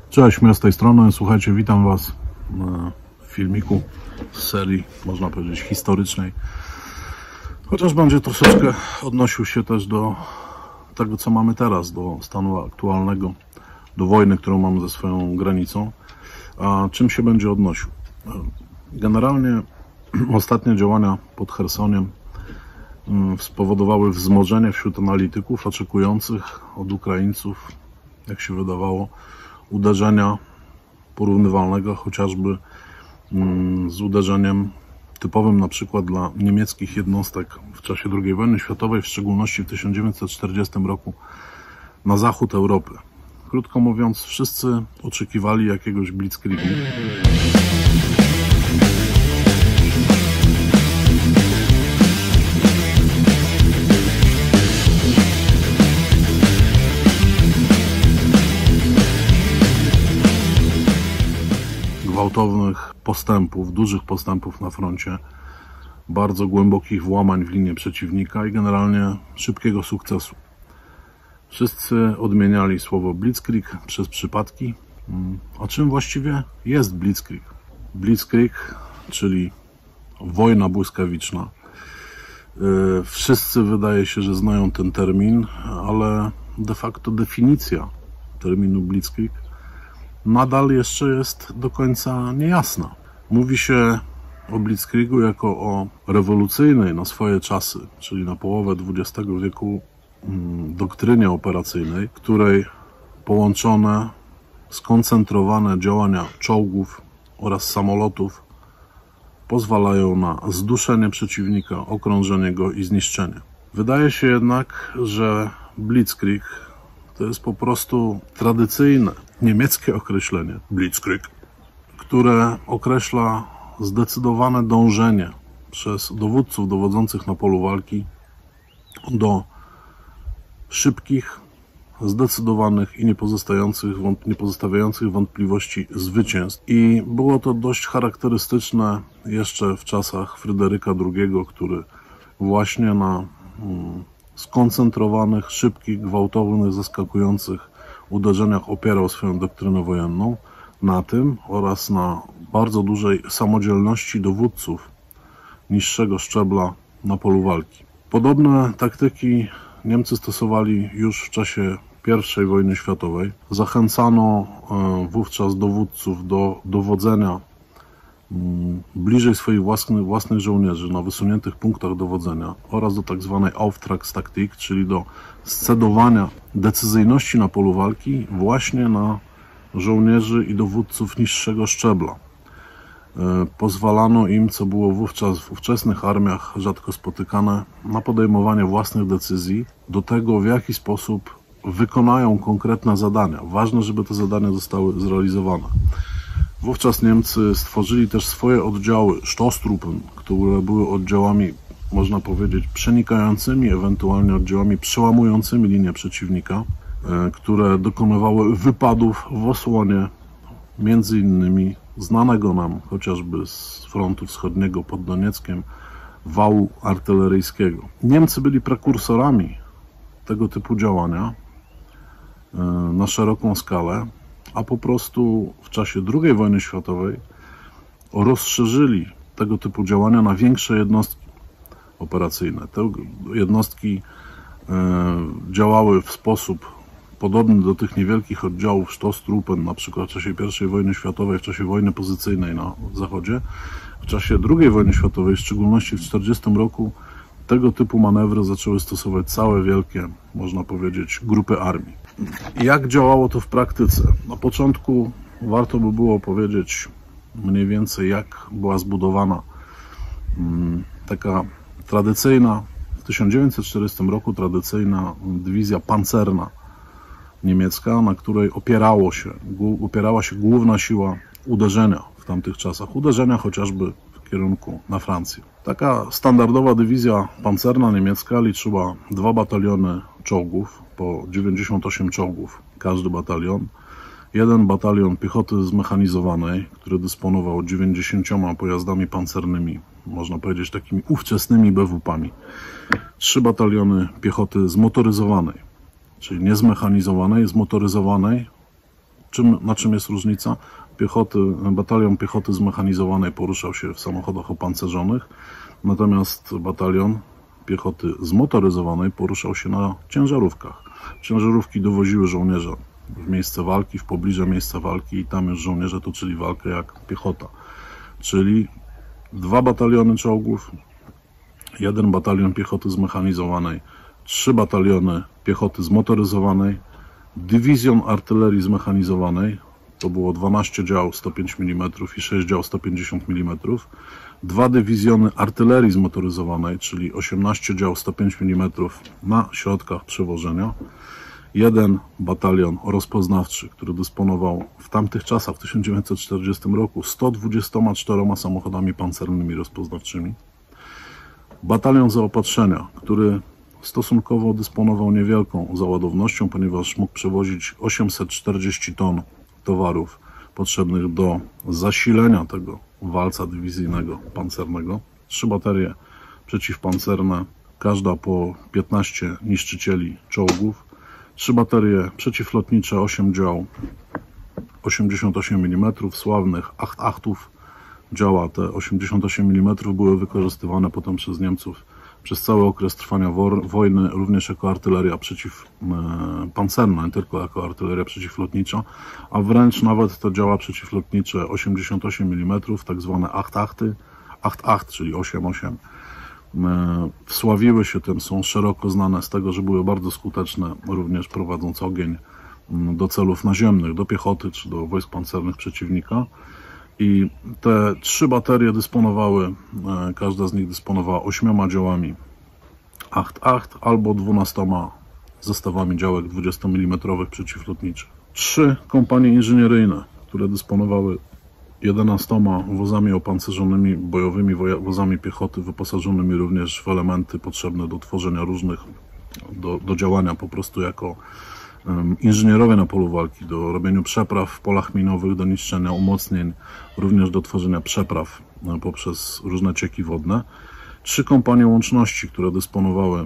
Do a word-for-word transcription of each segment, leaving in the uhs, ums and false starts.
Cześć, ja z tej strony. Słuchajcie, witam Was w filmiku z serii, można powiedzieć, historycznej. Chociaż będzie troszeczkę odnosił się też do tego, co mamy teraz, do stanu aktualnego, do wojny, którą mamy ze swoją granicą. A czym się będzie odnosił? Generalnie ostatnie działania pod Chersoniem spowodowały wzmożenie wśród analityków oczekujących od Ukraińców, jak się wydawało, uderzenia porównywalnego chociażby z uderzeniem typowym na przykład dla niemieckich jednostek w czasie drugiej wojny światowej, w szczególności w tysiąc dziewięćset czterdziestym roku na zachód Europy. Krótko mówiąc, wszyscy oczekiwali jakiegoś blitzkriegu. Gwałtownych postępów, dużych postępów na froncie, bardzo głębokich włamań w linię przeciwnika i generalnie szybkiego sukcesu. Wszyscy odmieniali słowo blitzkrieg przez przypadki. A czym właściwie jest blitzkrieg? Blitzkrieg, czyli wojna błyskawiczna. Wszyscy wydaje się, że znają ten termin, ale de facto definicja terminu blitzkrieg nadal jeszcze jest do końca niejasna. Mówi się o blitzkriegu jako o rewolucyjnej na swoje czasy, czyli na połowę dwudziestego wieku, doktrynie operacyjnej, której połączone, skoncentrowane działania czołgów oraz samolotów pozwalają na zduszenie przeciwnika, okrążenie go i zniszczenie. Wydaje się jednak, że blitzkrieg to jest po prostu tradycyjne niemieckie określenie blitzkrieg, które określa zdecydowane dążenie przez dowódców dowodzących na polu walki do szybkich, zdecydowanych i nie pozostających, nie pozostawiających wątpliwości zwycięstw. I było to dość charakterystyczne jeszcze w czasach Fryderyka drugiego, który właśnie na hmm, skoncentrowanych, szybkich, gwałtownych, zaskakujących uderzeniach opierał swoją doktrynę wojenną, na tym oraz na bardzo dużej samodzielności dowódców niższego szczebla na polu walki. Podobne taktyki Niemcy stosowali już w czasie pierwszej wojny światowej. Zachęcano wówczas dowódców do dowodzenia bliżej swoich własnych, własnych żołnierzy na wysuniętych punktach dowodzenia oraz do tak zwanej Auftragstaktik, czyli do scedowania decyzyjności na polu walki właśnie na żołnierzy i dowódców niższego szczebla. Pozwalano im, co było wówczas w ówczesnych armiach rzadko spotykane, na podejmowanie własnych decyzji do tego, w jaki sposób wykonają konkretne zadania. Ważne, żeby te zadania zostały zrealizowane. Wówczas Niemcy stworzyli też swoje oddziały Stoßtruppen, które były oddziałami, można powiedzieć, przenikającymi, ewentualnie oddziałami przełamującymi linię przeciwnika, które dokonywały wypadów w osłonie między innymi znanego nam chociażby z frontu wschodniego pod Donieckiem wału artyleryjskiego. Niemcy byli prekursorami tego typu działania na szeroką skalę, a po prostu w czasie drugiej wojny światowej rozszerzyli tego typu działania na większe jednostki operacyjne. Te jednostki działały w sposób podobny do tych niewielkich oddziałów Stoßtruppen, na przykład w czasie pierwszej wojny światowej, w czasie wojny pozycyjnej na zachodzie. W czasie drugiej wojny światowej, w szczególności w tysiąc dziewięćset czterdziestym roku, tego typu manewry zaczęły stosować całe wielkie, można powiedzieć, grupy armii. Jak działało to w praktyce? Na początku warto by było powiedzieć mniej więcej, jak była zbudowana taka tradycyjna, w tysiąc dziewięćset czterdziestym roku tradycyjna dywizja pancerna niemiecka, na której opierało się, opierała się główna siła uderzenia w tamtych czasach, uderzenia chociażby w kierunku na Francję. Taka standardowa dywizja pancerna niemiecka liczyła dwa bataliony czołgów, po dziewięćdziesiąt osiem czołgów każdy batalion, jeden batalion piechoty zmechanizowanej, który dysponował dziewięćdziesięcioma pojazdami pancernymi, można powiedzieć takimi ówczesnymi B W P-ami, trzy bataliony piechoty zmotoryzowanej, czyli nie zmechanizowanej, zmotoryzowanej, Czym, na czym jest różnica? Piechoty, batalion piechoty zmechanizowanej poruszał się w samochodach opancerzonych, natomiast batalion piechoty zmotoryzowanej poruszał się na ciężarówkach. Ciężarówki dowoziły żołnierza w miejsce walki, w pobliże miejsca walki i tam już żołnierze toczyli walkę jak piechota. Czyli dwa bataliony czołgów, jeden batalion piechoty zmechanizowanej, trzy bataliony piechoty zmotoryzowanej, dywizjon artylerii zmechanizowanej, to było dwanaście dział sto pięć milimetrów i sześć dział sto pięćdziesiąt milimetrów, dwa dywizjony artylerii zmotoryzowanej, czyli osiemnaście dział sto pięć milimetrów na środkach przewożenia, jeden batalion rozpoznawczy, który dysponował w tamtych czasach, w tysiąc dziewięćset czterdziestym roku, sto dwudziestoma czterema samochodami pancernymi rozpoznawczymi, batalion zaopatrzenia, który stosunkowo dysponował niewielką załadownością, ponieważ mógł przewozić osiemset czterdzieści ton towarów potrzebnych do zasilenia tego walca dywizyjnego pancernego. Trzy baterie przeciwpancerne, każda po piętnaście niszczycieli czołgów, trzy baterie przeciwlotnicze, osiem dział osiemdziesiąt osiem milimetrów, sławnych acht-achtów. Działa te osiemdziesiąt osiem milimetrów były wykorzystywane potem przez Niemców przez cały okres trwania wojny, również jako artyleria przeciwpancerna, nie tylko jako artyleria przeciwlotnicza, a wręcz nawet te działa przeciwlotnicze osiemdziesiąt osiem milimetrów, tak zwane acht-achty, acht-acht, czyli osiem osiem, wsławiły się tym, są szeroko znane z tego, że były bardzo skuteczne, również prowadząc ogień do celów naziemnych, do piechoty czy do wojsk pancernych przeciwnika. I te trzy baterie dysponowały, każda z nich dysponowała ośmioma działami acht-acht albo dwunastoma zestawami działek dwudziestomilimetrowych przeciwlotniczych. Trzy kompanie inżynieryjne, które dysponowały jedenastoma wozami opancerzonymi, bojowymi wozami piechoty, wyposażonymi również w elementy potrzebne do tworzenia różnych, do, do działania po prostu jako inżynierowie na polu walki, do robienia przepraw w polach minowych, do niszczenia umocnień, również do tworzenia przepraw poprzez różne cieki wodne. Trzy kompanie łączności, które dysponowały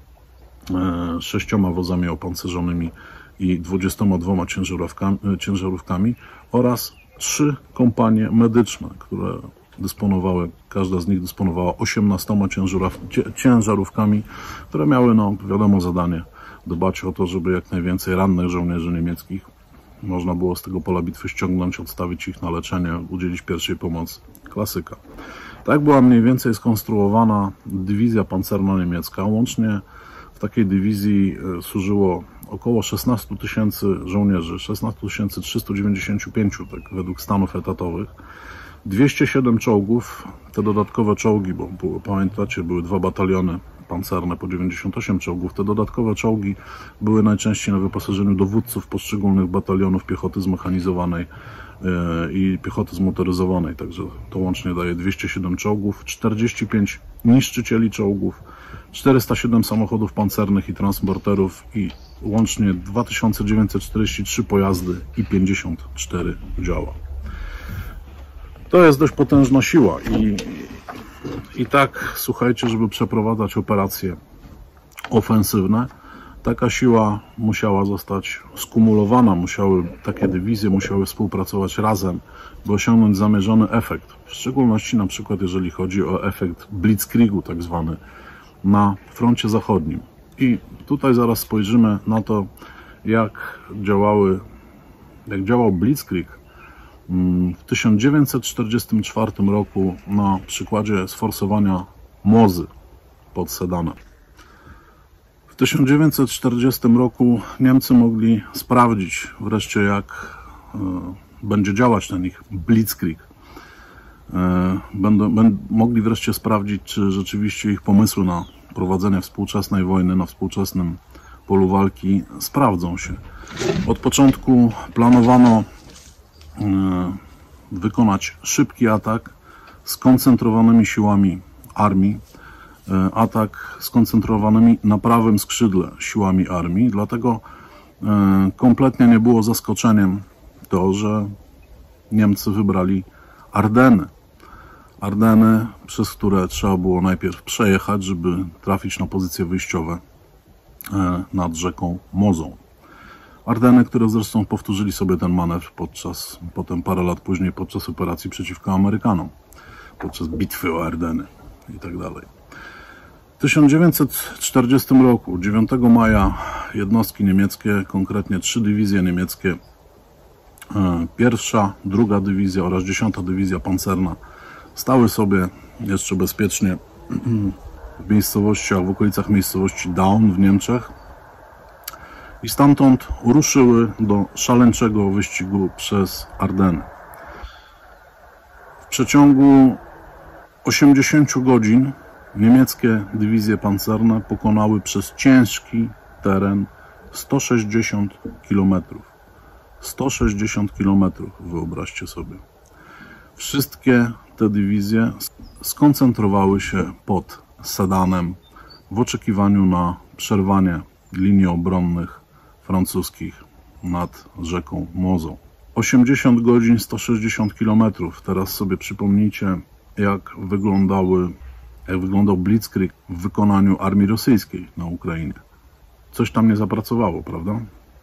sześcioma wozami opancerzonymi i dwudziestoma dwoma ciężarówkami, ciężarówkami oraz trzy kompanie medyczne, które dysponowały, każda z nich dysponowała osiemnastoma ciężarówkami, które miały, no wiadomo, zadanie dbać o to, żeby jak najwięcej rannych żołnierzy niemieckich można było z tego pola bitwy ściągnąć, odstawić ich na leczenie, udzielić pierwszej pomocy. Klasyka. Tak była mniej więcej skonstruowana dywizja pancerna niemiecka. Łącznie w takiej dywizji służyło około szesnaście tysięcy żołnierzy, szesnaście tysięcy trzysta dziewięćdziesiąt pięć, tak według stanów etatowych. dwieście siedem czołgów, te dodatkowe czołgi, bo było, pamiętacie, były dwa bataliony pancerne po dziewięćdziesiąt osiem czołgów. Te dodatkowe czołgi były najczęściej na wyposażeniu dowódców poszczególnych batalionów piechoty zmechanizowanej i piechoty zmotoryzowanej. Także to łącznie daje dwieście siedem czołgów, czterdzieści pięć niszczycieli czołgów, czterysta siedem samochodów pancernych i transporterów i łącznie dwa tysiące dziewięćset czterdzieści trzy pojazdy i pięćdziesiąt cztery działa. To jest dość potężna siła i, i tak, słuchajcie, żeby przeprowadzać operacje ofensywne, taka siła musiała zostać skumulowana, musiały, takie dywizje musiały współpracować razem, by osiągnąć zamierzony efekt. W szczególności na przykład jeżeli chodzi o efekt blitzkriegu tak zwany na froncie zachodnim. I tutaj zaraz spojrzymy na to, jak działały, jak działał blitzkrieg w tysiąc dziewięćset czterdziestym czwartym roku na przykładzie sforsowania Mozy pod Sedanem. W tysiąc dziewięćset czterdziestym roku Niemcy mogli sprawdzić wreszcie, jak będzie działać na nich blitzkrieg. Będą, będą mogli wreszcie sprawdzić, czy rzeczywiście ich pomysły na prowadzenie współczesnej wojny na współczesnym polu walki sprawdzą się. Od początku planowano wykonać szybki atak skoncentrowanymi siłami armii, atak skoncentrowanymi na prawym skrzydle siłami armii, dlatego kompletnie nie było zaskoczeniem to, że Niemcy wybrali Ardeny. Ardeny, przez które trzeba było najpierw przejechać, żeby trafić na pozycje wyjściowe nad rzeką Mozą. Ardeny, które zresztą powtórzyli sobie ten manewr podczas, potem parę lat później podczas operacji przeciwko Amerykanom, podczas bitwy o Ardeny i tak dalej. W tysiąc dziewięćset czterdziestym roku, dziewiątego maja, jednostki niemieckie, konkretnie trzy dywizje niemieckie, pierwsza, druga dywizja oraz dziesiąta dywizja pancerna stały sobie jeszcze bezpiecznie w miejscowościach, w okolicach miejscowości Daun w Niemczech i stamtąd ruszyły do szaleńczego wyścigu przez Ardeny. W przeciągu osiemdziesięciu godzin niemieckie dywizje pancerne pokonały przez ciężki teren sto sześćdziesiąt kilometrów. sto sześćdziesiąt kilometrów, wyobraźcie sobie. Wszystkie te dywizje skoncentrowały się pod Sedanem w oczekiwaniu na przerwanie linii obronnych francuskich nad rzeką Mozą. osiemdziesiąt godzin, sto sześćdziesiąt kilometrów. Teraz sobie przypomnijcie, jak wyglądały, jak wyglądał Blitzkrieg w wykonaniu armii rosyjskiej na Ukrainie. Coś tam nie zapracowało, prawda?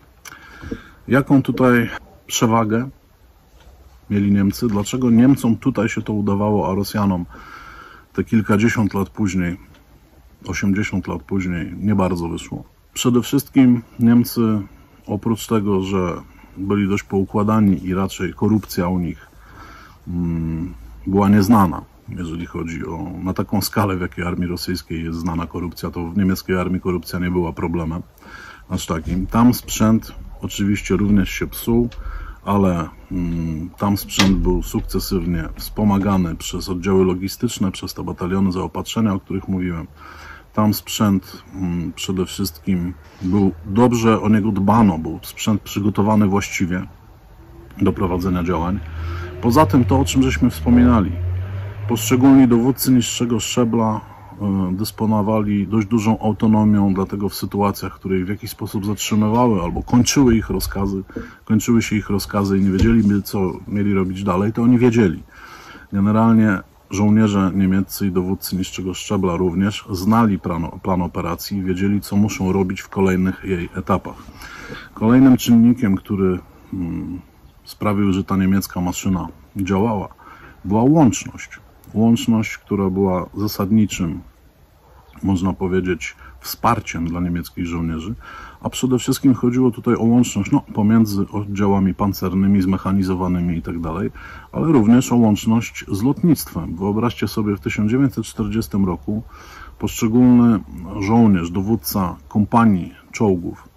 Jaką tutaj przewagę mieli Niemcy? Dlaczego Niemcom tutaj się to udawało, a Rosjanom te kilkadziesiąt lat później, osiemdziesiąt lat później nie bardzo wyszło? Przede wszystkim Niemcy, oprócz tego, że byli dość poukładani i raczej korupcja u nich hmm, była nieznana, jeżeli chodzi o, na taką skalę, w jakiej armii rosyjskiej jest znana korupcja, to w niemieckiej armii korupcja nie była problemem aż takim. Tam sprzęt oczywiście również się psuł, ale mm, tam sprzęt był sukcesywnie wspomagany przez oddziały logistyczne, przez te bataliony zaopatrzenia, o których mówiłem. Tam sprzęt mm, przede wszystkim był dobrze, o niego dbano, był sprzęt przygotowany właściwie do prowadzenia działań. Poza tym to, o czym żeśmy wspominali, poszczególni dowódcy niższego szczebla dysponowali dość dużą autonomią, dlatego w sytuacjach, w których w jakiś sposób zatrzymywały albo kończyły ich rozkazy, kończyły się ich rozkazy i nie wiedzieliby, co mieli robić dalej, to oni wiedzieli. Generalnie żołnierze niemieccy i dowódcy niższego szczebla również znali plan, plan operacji i wiedzieli, co muszą robić w kolejnych jej etapach. Kolejnym czynnikiem, który hmm, sprawił, że ta niemiecka maszyna działała, była łączność. Łączność, która była zasadniczym, można powiedzieć, wsparciem dla niemieckich żołnierzy, a przede wszystkim chodziło tutaj o łączność no, pomiędzy oddziałami pancernymi, zmechanizowanymi i tak dalej, ale również o łączność z lotnictwem. Wyobraźcie sobie, w tysiąc dziewięćset czterdziestym roku poszczególny żołnierz, dowódca kompanii czołgów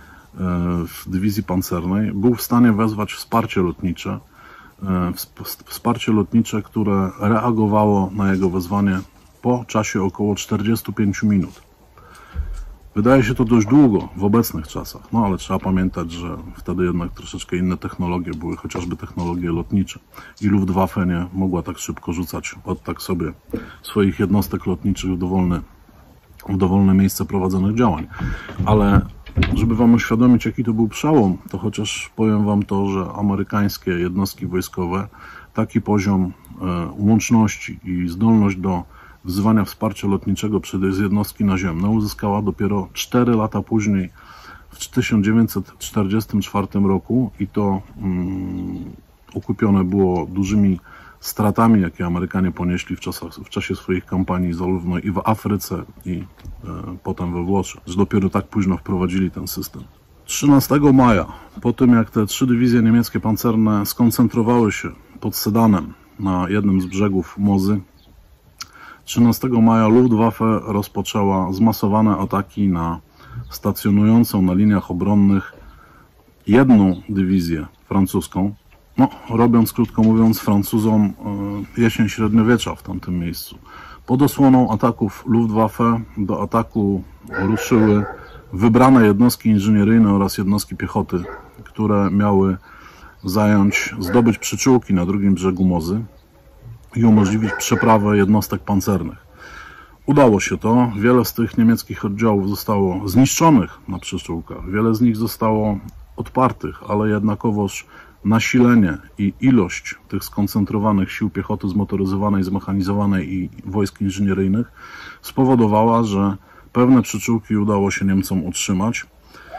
w dywizji pancernej był w stanie wezwać wsparcie lotnicze, wsparcie lotnicze, które reagowało na jego wezwanie po czasie około czterdziestu pięciu minut. Wydaje się to dość długo w obecnych czasach, no ale trzeba pamiętać, że wtedy jednak troszeczkę inne technologie były, chociażby technologie lotnicze i Luftwaffe nie mogła tak szybko rzucać od tak sobie swoich jednostek lotniczych w dowolne, w dowolne miejsce prowadzonych działań. Ale żeby wam uświadomić, jaki to był przełom, to chociaż powiem wam to, że amerykańskie jednostki wojskowe taki poziom łączności i zdolność do wzywania wsparcia lotniczego przez jednostki naziemne uzyskała dopiero cztery lata później, w tysiąc dziewięćset czterdziestym czwartym roku, i to um, okupione było dużymi stratami, jakie Amerykanie ponieśli w, czasach, w czasie swoich kampanii zarówno i w Afryce, i e, potem we Włoszech, że dopiero tak późno wprowadzili ten system. trzynastego maja, po tym jak te trzy dywizje niemieckie pancerne skoncentrowały się pod Sedanem na jednym z brzegów Mozy, trzynastego maja Luftwaffe rozpoczęła zmasowane ataki na stacjonującą na liniach obronnych jedną dywizję francuską, no, robiąc, krótko mówiąc, Francuzom jesień średniowiecza w tamtym miejscu. Pod osłoną ataków Luftwaffe do ataku ruszyły wybrane jednostki inżynieryjne oraz jednostki piechoty, które miały zająć, zdobyć przyczółki na drugim brzegu Mozy i umożliwić przeprawę jednostek pancernych. Udało się to. Wiele z tych niemieckich oddziałów zostało zniszczonych na przyczółkach. Wiele z nich zostało odpartych, ale jednakowoż nasilenie i ilość tych skoncentrowanych sił piechoty zmotoryzowanej, zmechanizowanej i wojsk inżynieryjnych spowodowała, że pewne przyczółki udało się Niemcom utrzymać.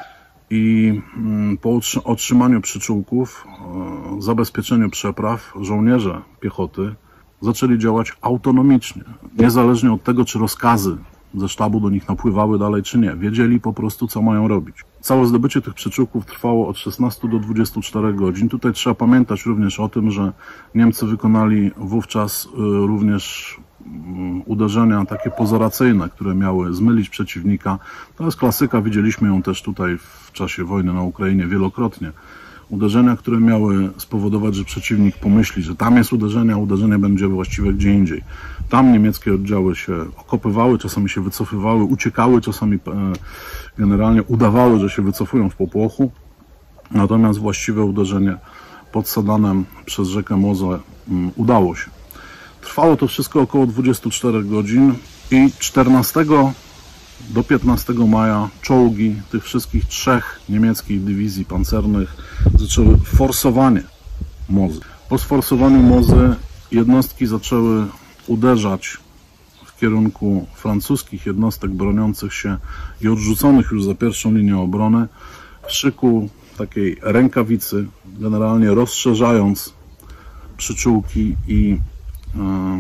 i po otrzymaniu przyczółków, zabezpieczeniu przepraw, żołnierze piechoty zaczęli działać autonomicznie, niezależnie od tego, czy rozkazy ze sztabu do nich napływały dalej, czy nie. Wiedzieli po prostu, co mają robić. Całe zdobycie tych przyczółków trwało od szesnastu do dwudziestu czterech godzin. Tutaj trzeba pamiętać również o tym, że Niemcy wykonali wówczas również uderzenia takie pozoracyjne, które miały zmylić przeciwnika. To jest klasyka, widzieliśmy ją też tutaj w czasie wojny na Ukrainie wielokrotnie. Uderzenia, które miały spowodować, że przeciwnik pomyśli, że tam jest uderzenie, a uderzenie będzie właściwe gdzie indziej. Tam niemieckie oddziały się okopywały, czasami się wycofywały, uciekały, czasami generalnie udawały, że się wycofują w popłochu. Natomiast właściwe uderzenie pod Sedanem przez rzekę Mozę udało się. Trwało to wszystko około dwudziestu czterech godzin i czternastego do piętnastego maja czołgi tych wszystkich trzech niemieckich dywizji pancernych zaczęły forsowanie Mozy. Po sforsowaniu Mozy jednostki zaczęły uderzać w kierunku francuskich jednostek broniących się i odrzuconych już za pierwszą linię obrony w szyku takiej rękawicy, generalnie rozszerzając przyczółki i yy,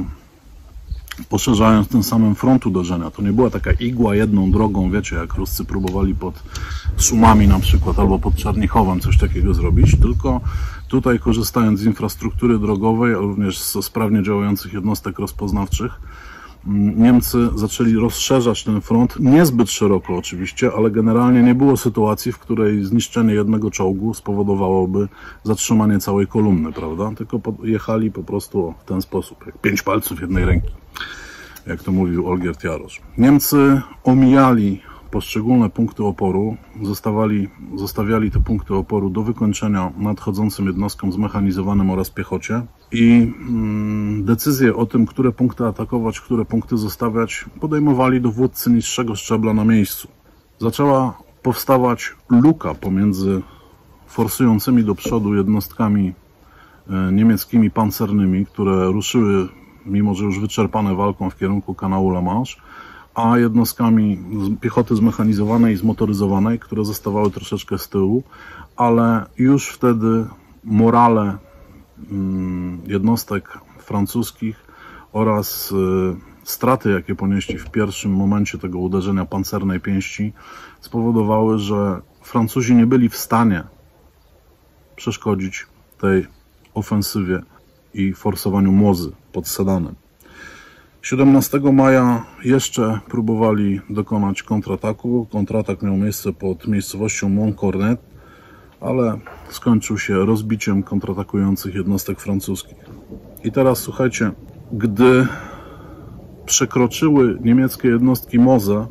poszerzając tym samym front uderzenia. To nie była taka igła jedną drogą, wiecie, jak Ruscy próbowali pod Szumami na przykład, albo pod Czernichowem coś takiego zrobić, tylko tutaj korzystając z infrastruktury drogowej, a również ze sprawnie działających jednostek rozpoznawczych, Niemcy zaczęli rozszerzać ten front, niezbyt szeroko oczywiście, ale generalnie nie było sytuacji, w której zniszczenie jednego czołgu spowodowałoby zatrzymanie całej kolumny, prawda? Tylko jechali po prostu w ten sposób, jak pięć palców jednej ręki, jak to mówił Olgierd Jarosz. Niemcy omijali poszczególne punkty oporu, zostawali, zostawiali te punkty oporu do wykończenia nadchodzącym jednostkom zmechanizowanym oraz piechocie i mm, decyzje o tym, które punkty atakować, które punkty zostawiać, podejmowali dowódcy niższego szczebla na miejscu. Zaczęła powstawać luka pomiędzy forsującymi do przodu jednostkami e, niemieckimi pancernymi, które ruszyły, mimo że już wyczerpane walką, w kierunku kanału La Manche, a jednostkami piechoty zmechanizowanej i zmotoryzowanej, które zostawały troszeczkę z tyłu, ale już wtedy morale jednostek francuskich oraz straty, jakie ponieśli w pierwszym momencie tego uderzenia pancernej pięści, spowodowały, że Francuzi nie byli w stanie przeszkodzić tej ofensywie i forsowaniu Mozy pod Sedanem. siedemnastego maja jeszcze próbowali dokonać kontrataku. Kontratak miał miejsce pod miejscowością Montcornet, ale skończył się rozbiciem kontratakujących jednostek francuskich. I teraz słuchajcie, gdy przekroczyły niemieckie jednostki Mozę,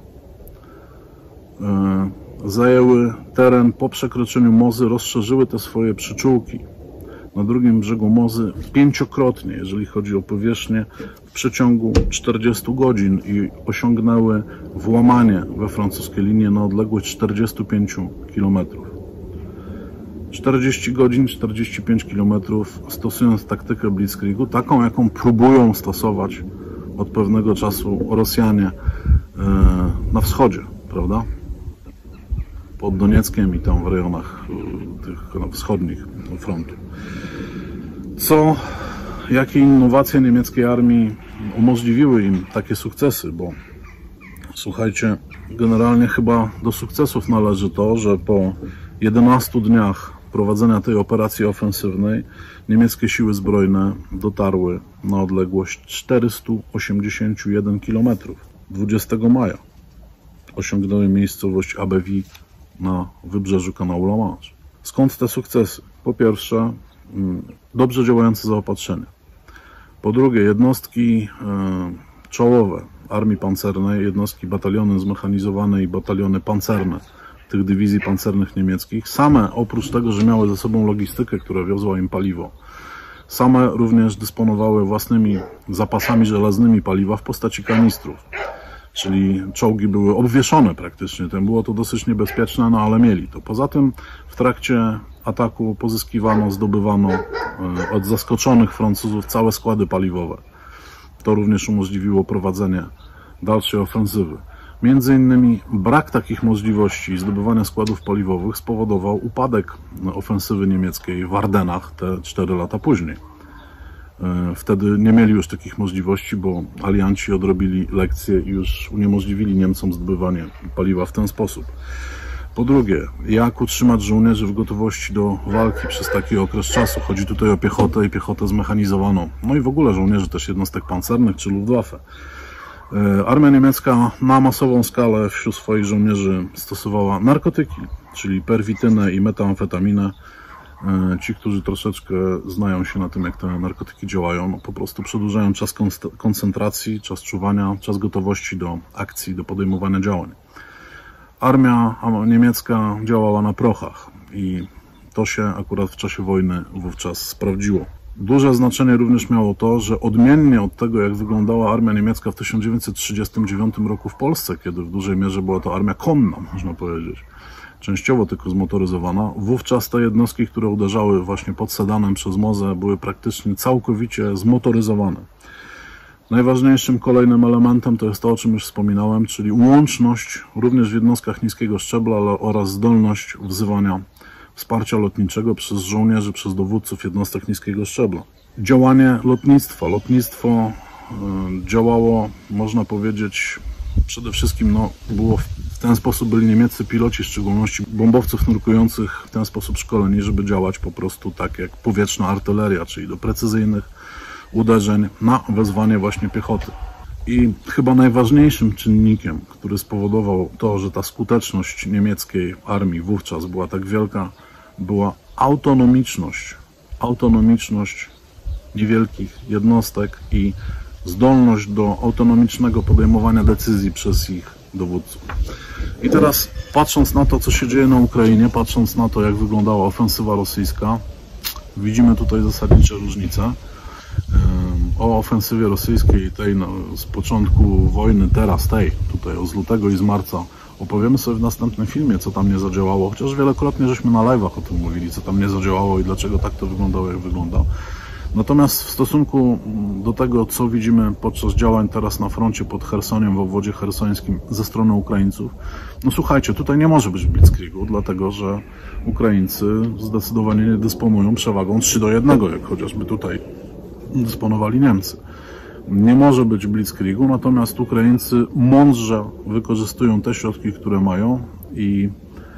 yy, zajęły teren po przekroczeniu Mozy, rozszerzyły te swoje przyczółki na drugim brzegu Mozy pięciokrotnie, jeżeli chodzi o powierzchnię, w przeciągu czterdziestu godzin i osiągnęły włamanie we francuskie linie na odległość czterdziestu pięciu kilometrów. czterdzieści godzin, czterdzieści pięć kilometrów, stosując taktykę blitzkriegu, taką jaką próbują stosować od pewnego czasu Rosjanie na wschodzie, prawda? Pod Donieckiem i tam w rejonach tych wschodnich frontu. Co, jakie innowacje niemieckiej armii umożliwiły im takie sukcesy, bo słuchajcie, generalnie chyba do sukcesów należy to, że po jedenastu dniach prowadzenia tej operacji ofensywnej niemieckie siły zbrojne dotarły na odległość czterysta osiemdziesiąt jeden kilometrów. dwudziestego maja osiągnęły miejscowość Abbeville na wybrzeżu kanału La Manche. Skąd te sukcesy? Po pierwsze, dobrze działające zaopatrzenie. Po drugie, jednostki czołowe Armii Pancernej, jednostki bataliony zmechanizowane i bataliony pancerne tych dywizji pancernych niemieckich, same oprócz tego, że miały ze sobą logistykę, która wiozła im paliwo, same również dysponowały własnymi zapasami żelaznymi paliwa w postaci kanistrów. Czyli czołgi były obwieszone praktycznie, tym było to dosyć niebezpieczne, no ale mieli to. Poza tym w trakcie ataku pozyskiwano, zdobywano od zaskoczonych Francuzów całe składy paliwowe. To również umożliwiło prowadzenie dalszej ofensywy. Między innymi brak takich możliwości zdobywania składów paliwowych spowodował upadek ofensywy niemieckiej w Ardenach te cztery lata później. Wtedy nie mieli już takich możliwości, bo alianci odrobili lekcję i już uniemożliwili Niemcom zdobywanie paliwa w ten sposób. Po drugie, jak utrzymać żołnierzy w gotowości do walki przez taki okres czasu? Chodzi tutaj o piechotę i piechotę zmechanizowaną. No i w ogóle żołnierzy też jednostek pancernych czy Luftwaffe. Armia niemiecka na masową skalę wśród swoich żołnierzy stosowała narkotyki, czyli perwitynę i metamfetaminę. Ci, którzy troszeczkę znają się na tym, jak te narkotyki działają, no po prostu przedłużają czas koncentracji, czas czuwania, czas gotowości do akcji, do podejmowania działań. Armia niemiecka działała na prochach i to się akurat w czasie wojny wówczas sprawdziło. Duże znaczenie również miało to, że odmiennie od tego, jak wyglądała armia niemiecka w tysiąc dziewięćset trzydziestym dziewiątym roku w Polsce, kiedy w dużej mierze była to armia konna, można powiedzieć, częściowo tylko zmotoryzowana, wówczas te jednostki, które uderzały właśnie pod Sedanem przez Mozę, były praktycznie całkowicie zmotoryzowane. Najważniejszym kolejnym elementem to jest to, o czym już wspominałem, czyli łączność również w jednostkach niskiego szczebla oraz zdolność wzywania wsparcia lotniczego przez żołnierzy, przez dowódców jednostek niskiego szczebla. Działanie lotnictwa. Lotnictwo y, działało, można powiedzieć, przede wszystkim no, było w ten sposób byli niemieccy piloci, w szczególności bombowców nurkujących, w ten sposób szkoleni, żeby działać po prostu tak jak powietrzna artyleria, czyli do precyzyjnych uderzeń na wezwanie właśnie piechoty. I chyba najważniejszym czynnikiem, który spowodował to, że ta skuteczność niemieckiej armii wówczas była tak wielka, była autonomiczność. Autonomiczność niewielkich jednostek i zdolność do autonomicznego podejmowania decyzji przez ich dowódców. I teraz patrząc na to, co się dzieje na Ukrainie, patrząc na to, jak wyglądała ofensywa rosyjska, widzimy tutaj zasadnicze różnice. O ofensywie rosyjskiej, tej no, z początku wojny, teraz tej, tutaj z lutego i z marca, opowiemy sobie w następnym filmie, co tam nie zadziałało, chociaż wielokrotnie żeśmy na live'ach o tym mówili, co tam nie zadziałało i dlaczego tak to wyglądało, jak wygląda. Natomiast w stosunku do tego, co widzimy podczas działań teraz na froncie pod Chersoniem, w obwodzie chersońskim ze strony Ukraińców, no słuchajcie, tutaj nie może być blitzkriegu, dlatego że Ukraińcy zdecydowanie nie dysponują przewagą trzy do jednego, jak chociażby tutaj dysponowali Niemcy. Nie może być blitzkriegu, natomiast Ukraińcy mądrze wykorzystują te środki, które mają i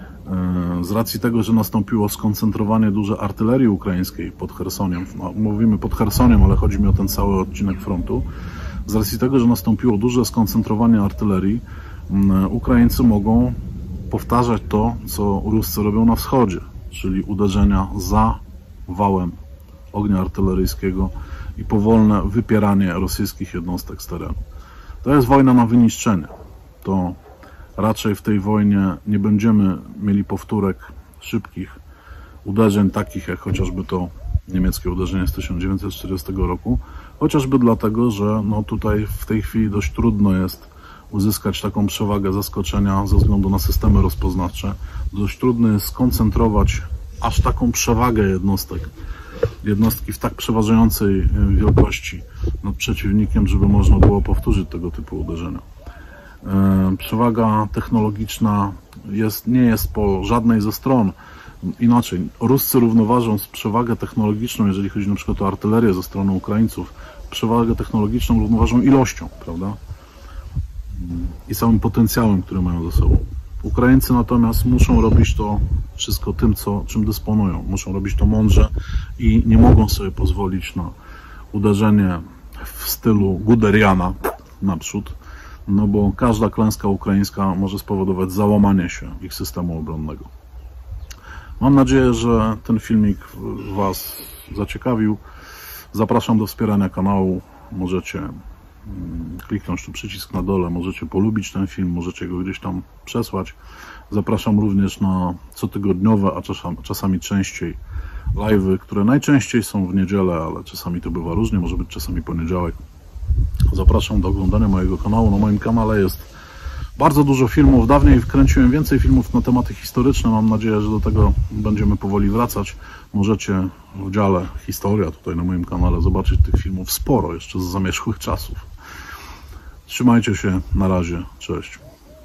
z racji tego, że nastąpiło skoncentrowanie duże artylerii ukraińskiej pod Chersoniem, no, mówimy pod Chersoniem, ale chodzi mi o ten cały odcinek frontu, z racji tego, że nastąpiło duże skoncentrowanie artylerii, Ukraińcy mogą powtarzać to, co Ruscy robią na wschodzie, czyli uderzenia za wałem ognia artyleryjskiego i powolne wypieranie rosyjskich jednostek z terenu. To jest wojna na wyniszczenie. To raczej w tej wojnie nie będziemy mieli powtórek szybkich uderzeń, takich jak chociażby to niemieckie uderzenie z tysiąc dziewięćset czterdziestego roku, chociażby dlatego, że no tutaj w tej chwili dość trudno jest uzyskać taką przewagę zaskoczenia ze względu na systemy rozpoznawcze. Dość trudno jest skoncentrować aż taką przewagę jednostek, jednostki w tak przeważającej wielkości nad przeciwnikiem, żeby można było powtórzyć tego typu uderzenia. Przewaga technologiczna jest, nie jest po żadnej ze stron. Inaczej, Ruscy równoważą przewagę technologiczną, jeżeli chodzi na przykład o artylerię ze strony Ukraińców, przewagę technologiczną równoważą ilością, prawda? I całym potencjałem, który mają ze sobą. Ukraińcy natomiast muszą robić to wszystko tym, co, czym dysponują. Muszą robić to mądrze i nie mogą sobie pozwolić na uderzenie w stylu Guderiana naprzód, no bo każda klęska ukraińska może spowodować załamanie się ich systemu obronnego. Mam nadzieję, że ten filmik Was zaciekawił. Zapraszam do wspierania kanału. Możecie kliknąć tu przycisk na dole, możecie polubić ten film, możecie go gdzieś tam przesłać. Zapraszam również na cotygodniowe, a czasami, czasami częściej live'y, które najczęściej są w niedzielę, ale czasami to bywa różnie, może być czasami poniedziałek. Zapraszam do oglądania mojego kanału. Na moim kanale jest bardzo dużo filmów. Dawniej wkręciłem więcej filmów na tematy historyczne. Mam nadzieję, że do tego będziemy powoli wracać. Możecie w dziale Historia tutaj na moim kanale zobaczyć tych filmów sporo, jeszcze z zamierzchłych czasów. Trzymajcie się, na razie, cześć.